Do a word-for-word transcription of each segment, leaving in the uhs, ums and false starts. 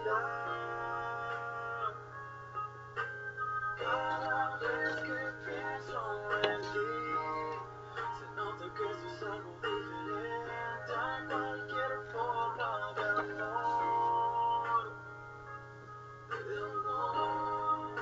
Cada vez que pienso en ti, se nota que esto es algo diferente a cualquier forma de amor, de amor.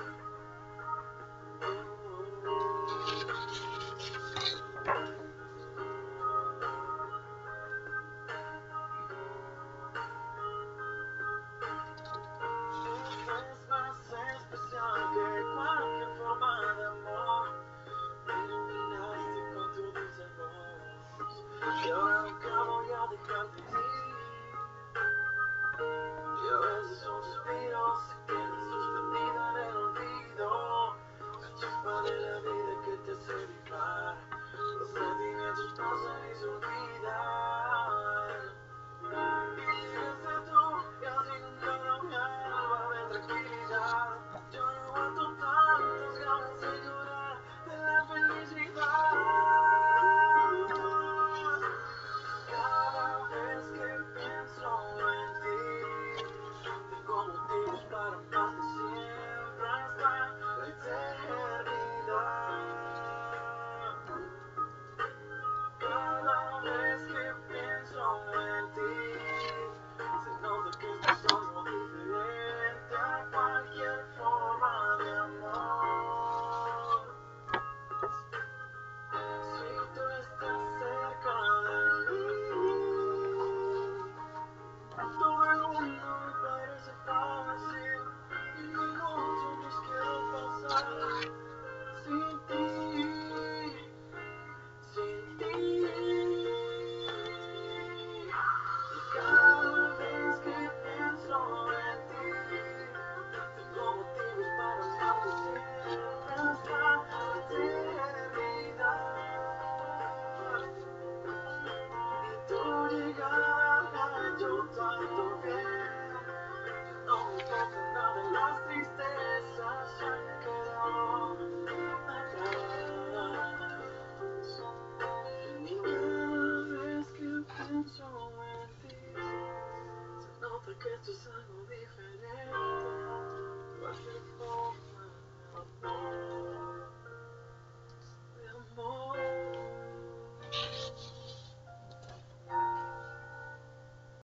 Es más especial que cualquier forma de amor. Me iluminaste con tu dulce voz, y ahora nunca voy a dejarte ir. Y a veces un suspiro se queda suspendido en el olvido, la chispa de la vida que te hace vibrar. Los sentimientos pasan y se olvidan. Y llegaste tú, y así nunca no me vuelva a ver tranquilidad. Yo no aguanto tantas ganas de llorar de la felicidad. Cada vez que pienso en ti, tengo motivos para amarte siempre hasta la eternidad. Cada vez que pienso en ti, se nota que esto es algo diferente a cualquier forma de amor. Si tú estás cerca de mí, todo el mundo me parece fácil y minutos los quiero pasar sin ti, sin ti. Y cada vez que pienso en ti, tengo motivos para amarte siempre hasta la eternidad. Y tu llegada me ha hecho tanto bien. No me importa nada, las tristezas se han quedado atrás. Y cada vez que pienso en ti, se nota que esto es algo